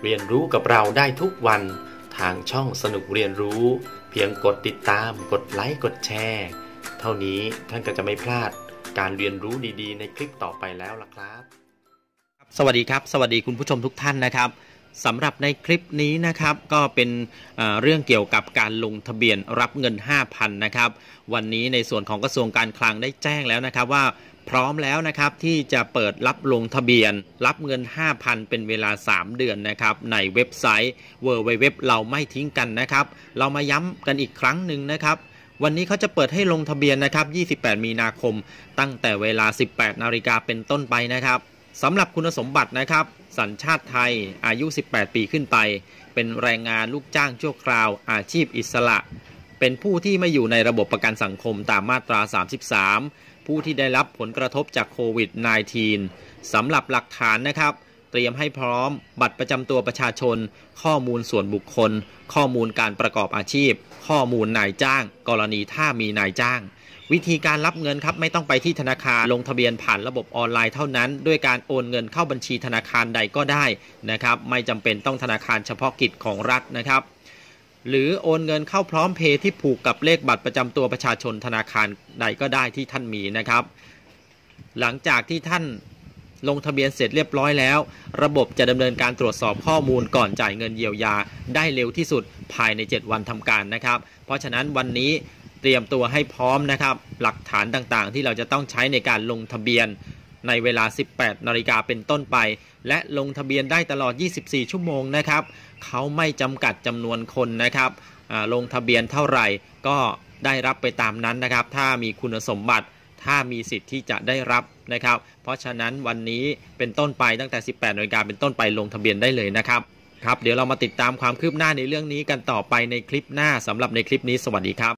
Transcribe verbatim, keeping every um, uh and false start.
เรียนรู้กับเราได้ทุกวันทางช่องสนุกเรียนรู้เพียงกดติดตามกดไลค์กดแชร์เท่านี้ท่านก็จะไม่พลาดการเรียนรู้ดีๆในคลิปต่อไปแล้วล่ะครับสวัสดีครับสวัสดีคุณผู้ชมทุกท่านนะครับสำหรับในคลิปนี้นะครับก็เป็นเอ่อเรื่องเกี่ยวกับการลงทะเบียนรับเงิน ห้าพัน นะครับวันนี้ในส่วนของกระทรวงการคลังได้แจ้งแล้วนะครับว่าพร้อมแล้วนะครับที่จะเปิดรับลงทะเบียนรับเงิน ห้าพัน เป็นเวลาสามเดือนนะครับในเว็บไซต์ ดับเบิลยู ดับเบิลยู ดับเบิลยู ดอท เราไม่ทิ้งกันนะครับเรามาย้ำกันอีกครั้งหนึ่งนะครับวันนี้เขาจะเปิดให้ลงทะเบียนนะครับยี่สิบแปดมีนาคมตั้งแต่เวลา สิบแปดนาฬิกาเป็นต้นไปนะครับสำหรับคุณสมบัตินะครับสัญชาติไทยอายุสิบแปดปีขึ้นไปเป็นแรงงานลูกจ้างชั่วคราวอาชีพอิสระเป็นผู้ที่ไม่อยู่ในระบบประกันสังคมตามมาตราสามสิบสามผู้ที่ได้รับผลกระทบจากโควิด สิบเก้า สำหรับหลักฐานนะครับเตรียมให้พร้อมบัตรประจำตัวประชาชนข้อมูลส่วนบุคคลข้อมูลการประกอบอาชีพข้อมูลนายจ้างกรณีถ้ามีนายจ้างวิธีการรับเงินครับไม่ต้องไปที่ธนาคารลงทะเบียนผ่านระบบออนไลน์เท่านั้นด้วยการโอนเงินเข้าบัญชีธนาคารใดก็ได้นะครับไม่จำเป็นต้องธนาคารเฉพาะกิจของรัฐนะครับหรือโอนเงินเข้าพร้อมเพย์ที่ผูกกับเลขบัตรประจำตัวประชาชนธนาคารใดก็ได้ที่ท่านมีนะครับหลังจากที่ท่านลงทะเบียนเสร็จเรียบร้อยแล้วระบบจะดำเนินการตรวจสอบข้อมูลก่อนจ่ายเงินเยียวยาได้เร็วที่สุดภายในเจ็ดวันทำการนะครับเพราะฉะนั้นวันนี้เตรียมตัวให้พร้อมนะครับหลักฐานต่างๆที่เราจะต้องใช้ในการลงทะเบียนในเวลา สิบแปดนาฬิกาเป็นต้นไปและลงทะเบียนได้ตลอดยี่สิบสี่ชั่วโมงนะครับเขาไม่จำกัดจำนวนคนนะครับลงทะเบียนเท่าไหร่ก็ได้รับไปตามนั้นนะครับถ้ามีคุณสมบัติถ้ามีสิทธิ์ที่จะได้รับนะครับเพราะฉะนั้นวันนี้เป็นต้นไปตั้งแต่ สิบแปดนาฬิกาเป็นต้นไปลงทะเบียนได้เลยนะครับครับเดี๋ยวเรามาติดตามความคืบหน้าในเรื่องนี้กันต่อไปในคลิปหน้าสำหรับในคลิปนี้สวัสดีครับ